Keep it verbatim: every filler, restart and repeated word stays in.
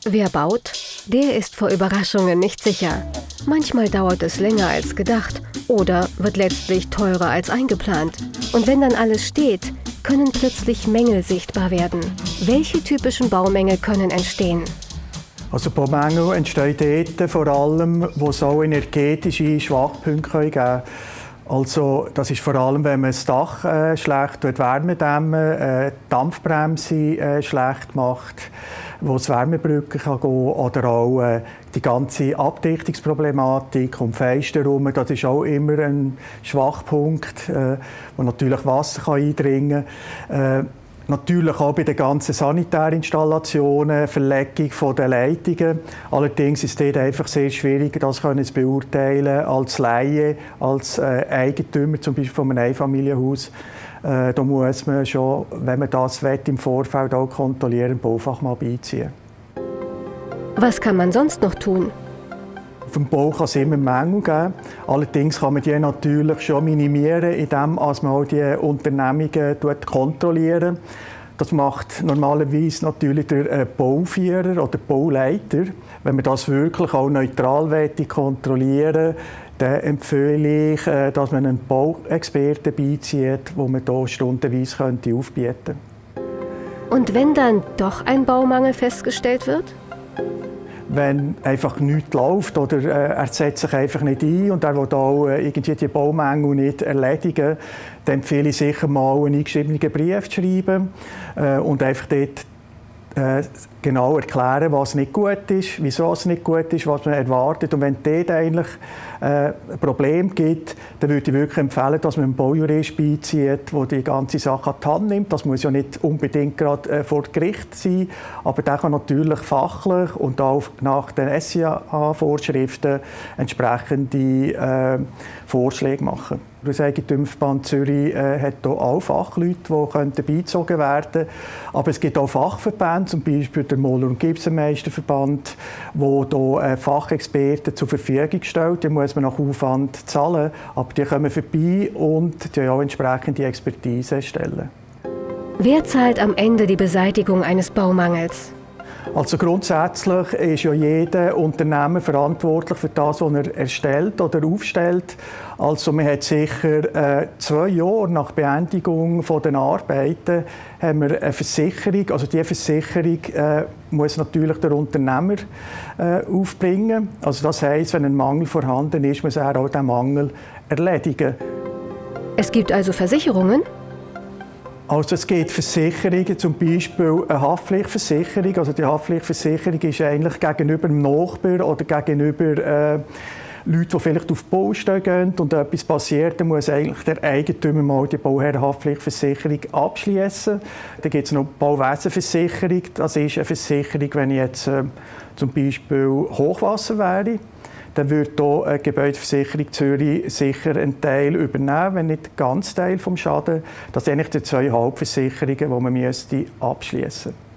Wer baut, der ist vor Überraschungen nicht sicher. Manchmal dauert es länger als gedacht oder wird letztlich teurer als eingeplant. Und wenn dann alles steht, können plötzlich Mängel sichtbar werden. Welche typischen Baumängel können entstehen? Also Baumängel entstehen dort vor allem, wo es auch energetische Schwachpunkte geben kann. Also das ist vor allem, wenn man das Dach äh, schlecht Wärme dämmen, äh, die Dampfbremse äh, schlecht macht, wo es Wärmebrücken kann gehen oder auch äh, die ganze Abdichtungsproblematik um Fenster herum. Das ist auch immer ein Schwachpunkt, äh, wo natürlich Wasser kann eindringen kann. Äh, Natürlich auch bei den ganzen Sanitärinstallationen, Verlegung der Leitungen. Allerdings ist es dort einfach sehr schwierig, das zu beurteilen als Laie, als äh, Eigentümer, zum Beispiel von einem Einfamilienhaus. Äh, da muss man schon, wenn man das will, im Vorfeld auch kontrollieren, einen Baufachmann beiziehen. Was kann man sonst noch tun? Auf dem Bau kann es immer Mängel geben. Allerdings kann man die natürlich schon minimieren, indem man auch die Unternehmungen kontrolliert. Das macht normalerweise natürlich der Bauführer oder Bauleiter. Wenn man das wirklich auch neutral kontrollieren will, dann empfehle ich, dass man einen Bauexperten beizieht, den man hier stundenweise aufbieten könnte. Und wenn dann doch ein Baumangel festgestellt wird? Wenn einfach nichts läuft oder äh, er setzt sich einfach nicht ein und er will auch äh, irgendwie die Baumängel nicht erledigen, dann empfehle ich sicher mal einen eingeschriebenen Brief zu schreiben äh, und einfach dort äh, genau erklären, was nicht gut ist, wieso es nicht gut ist, was man erwartet. Und wenn es dort eigentlich äh, ein Problem gibt, dann würde ich wirklich empfehlen, dass man einen Baujurist beizieht, der die ganze Sache an die Hand nimmt. Das muss ja nicht unbedingt gerade äh, vor Gericht sein, aber der kann natürlich fachlich und auch nach den S I A-Vorschriften entsprechende äh, Vorschläge machen. Der Eigentümerverband Zürich äh, hat hier auch Fachleute, die beizogen werden können. Aber es gibt auch Fachverbände, zum Beispiel der Moller- und Gipsenmeisterverband, der hier äh, Fachexperten zur Verfügung stellt. Die muss man nach Aufwand zahlen, aber die kommen vorbei und die auch entsprechende Expertise stellen. Wer zahlt am Ende die Beseitigung eines Baumangels? Also grundsätzlich ist ja jeder Unternehmer verantwortlich für das, was er erstellt oder aufstellt. Also man hat sicher äh, zwei Jahre nach Beendigung der Arbeiten haben wir eine Versicherung. Also diese Versicherung äh, muss natürlich der Unternehmer äh, aufbringen. Also das heisst, wenn ein Mangel vorhanden ist, muss er auch den Mangel erledigen. Es gibt also Versicherungen? Also es gibt Versicherungen, zum Beispiel eine Haftpflichtversicherung. Also die Haftpflichtversicherung ist eigentlich gegenüber dem Nachbar oder gegenüber äh, Leuten, die vielleicht auf die Baustelle gehen und etwas passiert, dann muss eigentlich der Eigentümer mal die Bauherrenhaftpflichtversicherung abschließen. Dann gibt es noch die Bauwesenversicherung. Das ist eine Versicherung, wenn jetzt äh, zum Beispiel Hochwasser wäre. Dann würde hier eine Gebäudeversicherung Zürich sicher einen Teil übernehmen, wenn nicht den ganzen Teil des Schadens. Das sind eigentlich die zwei Hauptversicherungen, die man abschließen müsste.